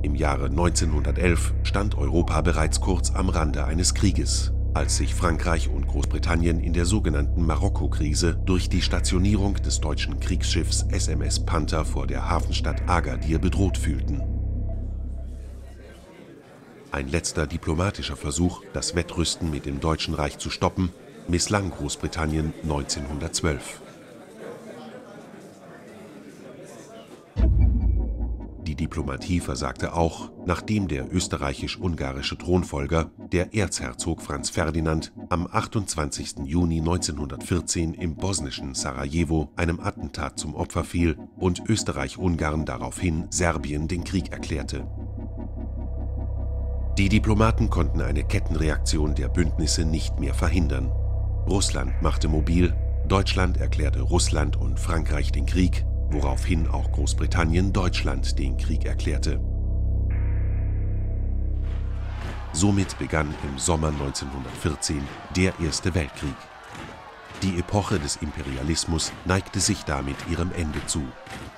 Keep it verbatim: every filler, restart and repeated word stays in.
Im Jahre neunzehnhundertelf stand Europa bereits kurz am Rande eines Krieges, als sich Frankreich und Großbritannien in der sogenannten Marokko-Krise durch die Stationierung des deutschen Kriegsschiffs S M S Panther vor der Hafenstadt Agadir bedroht fühlten. Ein letzter diplomatischer Versuch, das Wettrüsten mit dem Deutschen Reich zu stoppen, misslang Großbritannien neunzehnhundertzwölf. Die Diplomatie versagte auch, nachdem der österreichisch-ungarische Thronfolger, der Erzherzog Franz Ferdinand, am achtundzwanzigsten Juni neunzehnhundertvierzehn im bosnischen Sarajevo einem Attentat zum Opfer fiel und Österreich-Ungarn daraufhin Serbien den Krieg erklärte. Die Diplomaten konnten eine Kettenreaktion der Bündnisse nicht mehr verhindern. Russland machte mobil, Deutschland erklärte Russland und Frankreich den Krieg, woraufhin auch Großbritannien Deutschland den Krieg erklärte. Somit begann im Sommer neunzehnhundertvierzehn der Erste Weltkrieg. Die Epoche des Imperialismus neigte sich damit ihrem Ende zu.